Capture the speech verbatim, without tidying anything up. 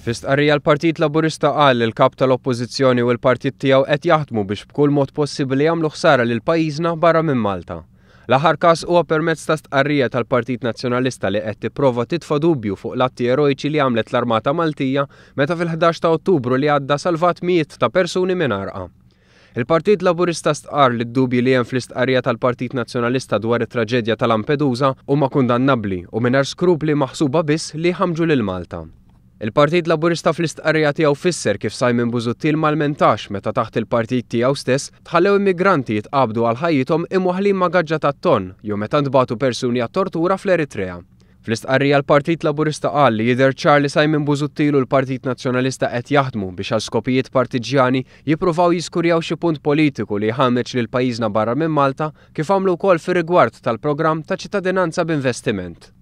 Fl-istqarrija l-Partit Laburista qal li l-kap tal-Oppożizzjoni u l-partit tiegħu qed jaħdmu biex b'kull mod possibbli jagħmlu ħsara lil pajjiżna barra minn Malta. L-aħħar każ huwa permezz ta' stqarrija tal-Partit Nazzjonalista li qed tipprova titfa' dubju fuq l-atti eroiċi li għamlet l-Armata Maltija meta fil-ħdax ta' Ottubru li għadda salvat mijiet ta' persuni minn għarqa. Il-Partit Laburista stqarr li d-dubji li hemm fl-istqarrija tal-Partit Nazzjonalista dwar it-traġedja ta' Lampedusa huma kundannabbli u mingħajr skrupli maħsuba biss li jħammġu lil Malta. Il-Partit Laburista fl-istqarrija tiegħu fisser kif Simon Busuttil malmentax meta taħt il-partit tiegħu stess tħallew immigranti jitqabdu għal ħajjithom imwaħħlin ma' gaġġa tat-ton jew meta ntbagħtu persuni għat-tortura fl-Eritrea. Fl-istqarrija l-Partit Laburista qal li jidher ċar li Simon Busuttil u l-Partit Nazzjonalista qed jaħdmu biex għal skopijiet partiġjani jippruvaw jiskurjaw xi punt politiku li jħammeġ lil pajjiżna barra minn Malta kif għamlu wkoll fir-rigward tal-programm ta' ċittadinanza b'investiment.